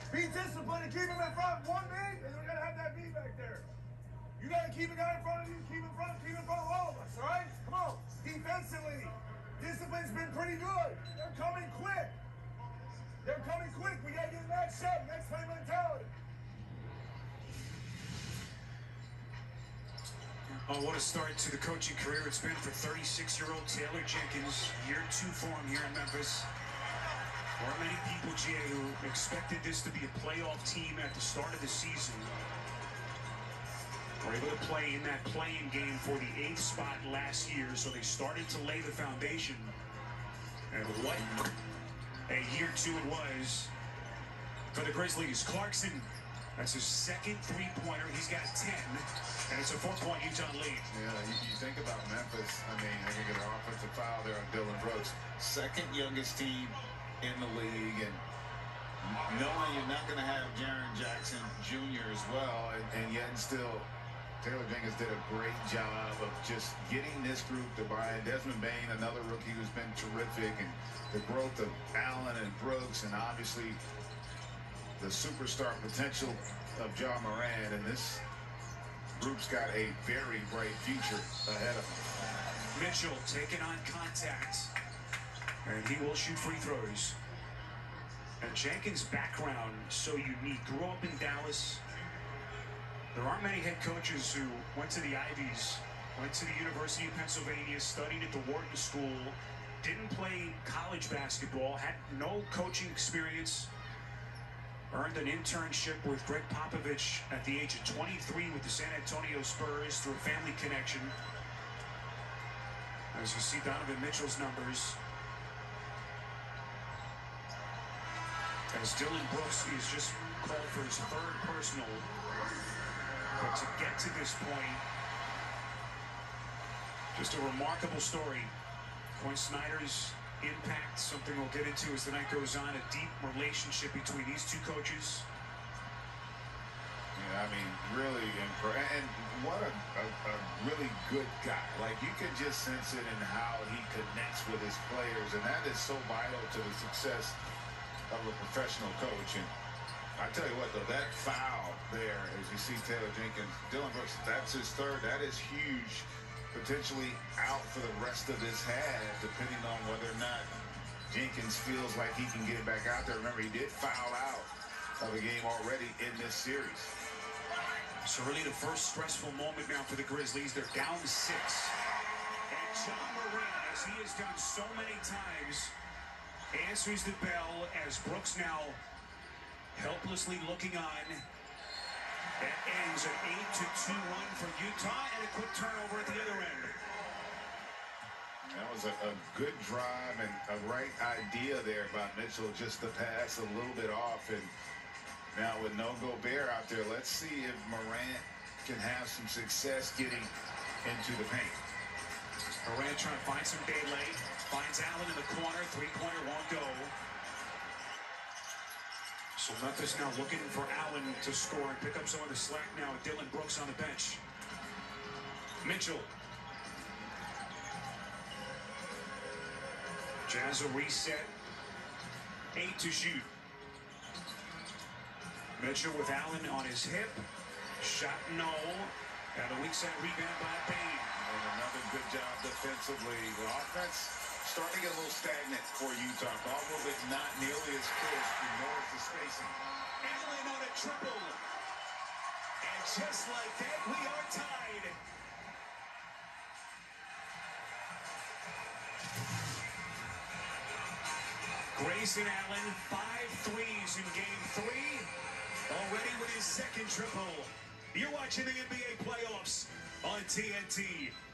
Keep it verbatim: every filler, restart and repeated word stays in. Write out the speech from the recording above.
Be disciplined and keep him in front. One big, and we gotta have that beat back there. You gotta keep a guy in front of you, keep in front, keep in front of all of us, all right? Come on. Defensively, discipline's been pretty good. They're coming quick. They're coming quick. We gotta get matched up. Next play mentality. Oh, what a start to the coaching career it's been for thirty-six-year-old Taylor Jenkins. Year two for him here in Memphis. There are many people, Jay, who expected this to be a playoff team at the start of the season. Were able to play in that play-in game for the eighth spot last year, so they started to lay the foundation. And what a year two it was for the Grizzlies. Clarkson, that's his second three-pointer. He's got ten, and it's a four-point Utah lead. Yeah, you, you think about Memphis. I mean, they get an offensive foul there on Dylan Brooks. Second youngest team in the league, and knowing you're not going to have Jaren Jackson Junior as well, and, and yet still Taylor Jenkins did a great job of just getting this group to buy in. Desmond Bain, another rookie who's been terrific, and the growth of Allen and Brooks, and obviously the superstar potential of Ja Morant, and this group's got a very bright future ahead of them. Mitchell taking on contact, and he will shoot free throws. And Jenkins' background so unique. Grew up in Dallas. There aren't many head coaches who went to the Ivies, went to the University of Pennsylvania, studied at the Wharton School, didn't play college basketball, had no coaching experience, earned an internship with Greg Popovich at the age of twenty-three with the San Antonio Spurs through a family connection. As you see Donovan Mitchell's numbers, as Dylan Brooks is just called for his third personal. But to get to this point, just a remarkable story. Quinn Snyder's impact, something we'll get into as the night goes on, a deep relationship between these two coaches. Yeah, I mean, really, and what a, a, a really good guy. Like, you can just sense it in how he connects with his players, and that is so vital to the success of a professional coach. And I tell you what, though, that foul there, as you see Taylor Jenkins, Dylan Brooks, that's his third. That is huge. Potentially out for the rest of this half, depending on whether or not Jenkins feels like he can get it back out there. Remember, he did foul out of the game already in this series. So really the first stressful moment now for the Grizzlies. They're down six. And Ja Morant, as he has done so many times, answers the bell as Brooks now helplessly looking on. That ends an eight to two run for Utah, and a quick turnover at the other end. That was a, a good drive and a right idea there by Mitchell, just to pass a little bit off. And now with no Gobert out there, let's see if Morant can have some success getting into the paint. Morant trying to find some daylight, finds Allen in the corner, three-pointer won't go. So Memphis now looking for Allen to score and pick up some of the slack now with Dylan Brooks on the bench. Mitchell. Jazz a reset. Eight to shoot. Mitchell with Allen on his hip. Shot no. And a weak side rebound by Bain. And another good job defensively. The offense starting to get a little stagnant for Utah. Ball movement not nearly as crisp, and more is the spacing. Allen on a triple. And just like that, we are tied. Grayson Allen, five threes in game three. Already with his second triple. You're watching the N B A playoffs on T N T.